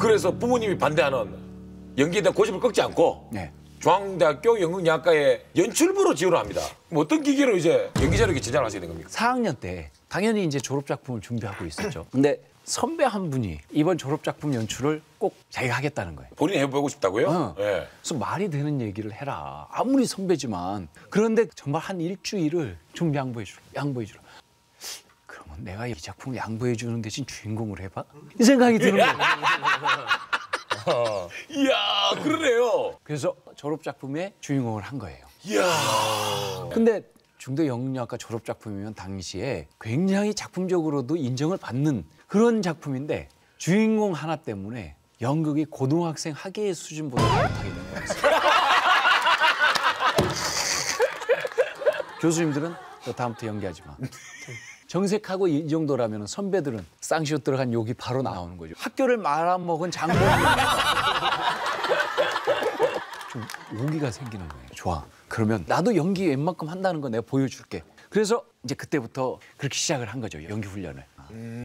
그래서 부모님이 반대하는 연기에 대한 고집을 꺾지 않고 네. 중앙대학교 연극영화과에 연출부로 지원을 합니다. 뭐 어떤 계기로 이제 연기 자료에 제작을 하시게 된 겁니까? 4학년 때 당연히 이제 졸업 작품을 준비하고 있었죠. 근데 선배 한 분이 이번 졸업 작품 연출을 꼭 자기가 하겠다는 거예요. 본인이 해보고 싶다고요? 예. 그래서 말이 되는 얘기를 해라. 아무리 선배지만. 그런데 정말 한 일주일을 좀 양보해 주라. 그러면 내가 이 작품을 양보해 주는 대신 주인공을 해봐? 이 생각이 드는 거예요. 이야, 그러네요. 그래서 졸업 작품의 주인공을 한 거예요. 이야. 근데 중대 영문학과 졸업 작품이면 당시에 굉장히 작품적으로도 인정을 받는 그런 작품인데 주인공 하나 때문에 연극이 고등학생 학예의 수준보다 못하게 된 거였어요. 교수님들은 너 다음부터 연기하지 마. 정색하고 이 정도라면 선배들은 쌍시옷 들어간 욕이 바로 나오는 거죠. 학교를 말아먹은 장본인. 좀 오기가 생기는 거예요. 좋아. 그러면 나도 연기 웬만큼 한다는 거 내가 보여줄게. 그래서 이제 그때부터 그렇게 시작을 한 거죠. 연기 훈련을.